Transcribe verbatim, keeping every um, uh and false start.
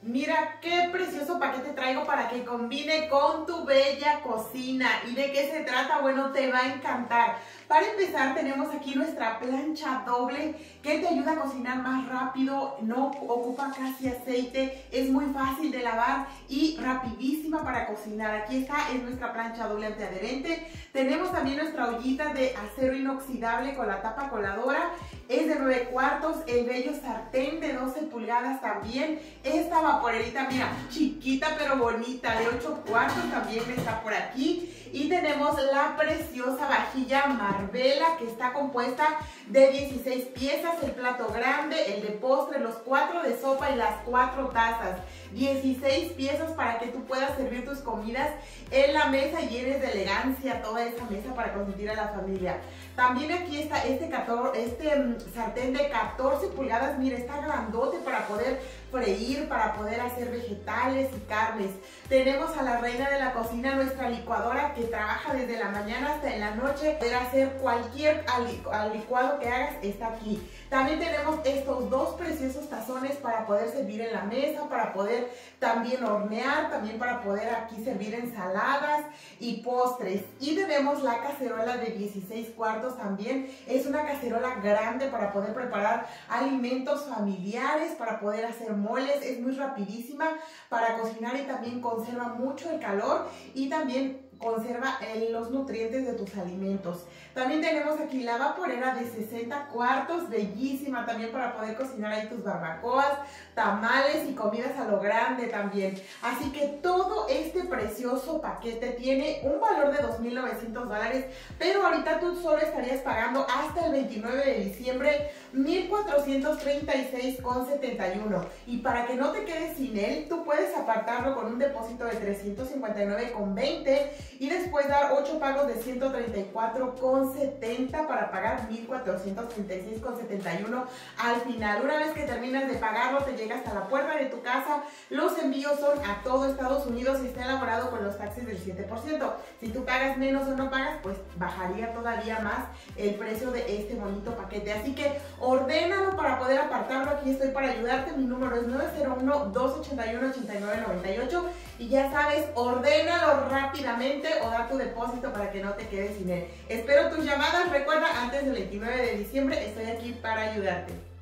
Mira qué precioso paquete traigo para que combine con tu bella cocina. ¿Y de qué se trata? Bueno, te va a encantar. Para empezar, tenemos aquí nuestra plancha doble que te ayuda a cocinar más rápido, no ocupa casi aceite, es muy fácil de lavar y rapidísima para cocinar. Aquí está, es nuestra plancha doble antiadherente. Tenemos también nuestra ollita de acero inoxidable con la tapa coladora. Es de nueve cuartos, el bello sartén de doce pulgadas también. Esta vaporerita, mira, chiquita pero bonita, de ocho cuartos también está por aquí. Y tenemos la preciosa vajilla Marbella que está compuesta de dieciséis piezas, el plato grande, el de postre, los cuatro de sopa y las cuatro tazas. dieciséis piezas para que tú puedas servir tus comidas en la mesa y llenes de elegancia toda esa mesa para consentir a la familia. También aquí está este, este um, sartén de catorce pulgadas, mira, está grandote para poder freír, para poder hacer vegetales y carnes. Tenemos a la reina de la cocina, nuestra licuadora que trabaja desde la mañana hasta en la noche. Poder hacer cualquier licuado que hagas está aquí. También tenemos estos dos preciosos tazones para poder servir en la mesa, para poder también hornear, también para poder aquí servir ensaladas y postres. Y tenemos la cacerola de dieciséis cuartos también. Es una cacerola grande para poder preparar alimentos familiares, para poder hacer moles. Es muy rapidísima para cocinar y también conserva mucho el calor y también conserva eh, los nutrientes de tus alimentos. También tenemos aquí la vaporera de sesenta cuartos, bellísima también para poder cocinar ahí tus barbacoas, tamales y comidas a lo grande también. Así que todo este precioso paquete tiene un valor de dos mil novecientos dólares, pero ahorita tú solo estarías pagando hasta el veintinueve de diciembre mil cuatrocientos treinta y seis con setenta y uno. Y para que no te quedes sin él, tú puedes apartarlo con un depósito de trescientos cincuenta y nueve con veinte y después dar ocho pagos de ciento treinta y cuatro con setenta para pagar mil cuatrocientos treinta y seis con setenta y uno al final. Una vez que terminas de pagarlo, te llega hasta la puerta de tu casa. Los envíos son a todo Estados Unidos y está elaborado con los taxes del siete por ciento. Si tú pagas menos o no pagas, pues bajaría todavía más el precio de este bonito paquete. Así que ordénalo para poder apartarlo. Aquí estoy para ayudarte. Mi número es nueve cero uno, dos ocho uno, ocho nueve nueve ocho y ya sabes, ordénalo rápidamente o da tu depósito para que no te quedes sin él. Espero tus llamadas. Recuerda, antes del veintinueve de diciembre estoy aquí para ayudarte.